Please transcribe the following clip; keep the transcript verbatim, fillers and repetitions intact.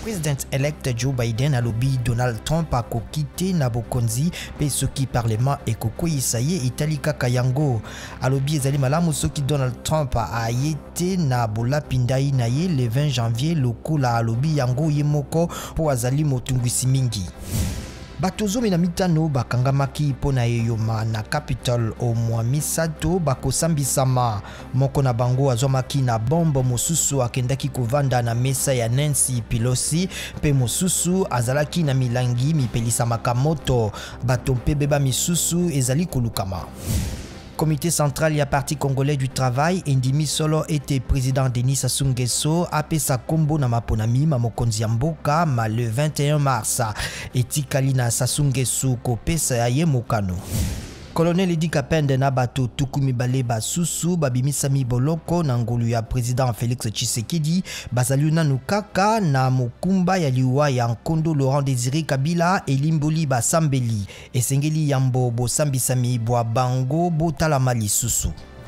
President-elect Joe Biden alobi Donald Trump akokite na bokonzi pe soki parlement ekokweyisa ye Italie kaka yango. Alobi ezali malamu soki Donald Trump ayete na bolapindai na ye le vingt janvier lokola alobi yango ye moko po azali motungwisi mingi. Bato zomi na mitano bakangamaki pona eyoma na Capitol o mwa misato bakosambisama. Moko na bango azomaki na bombo, mosusu akendaki kovanda na mesa ya Nancy Pelosi pe mosusu azalaki na milangi mipelisamaka moto. Bato mpe beba misusu ezali kolukama. Comité central ya Parti congolais du travail endimi solo était président Denis Sassou Nguesso apesa kombo na maponami ma mokonzi ya mboka ma le vingt et un mars etikali na Sassou Nguesso kopesa ya ye mokano. Colonel Edi Kapende na bato tuku mibale basusu babimisami boloko na ngolu ya président Félix Tshisekedi bazali nanu kaka na mokumba ya liwa ya Nkondo Laurent Désiré Kabila elimboli basambeli esengeli yambo bosambisami bwa bango botalama lisusu.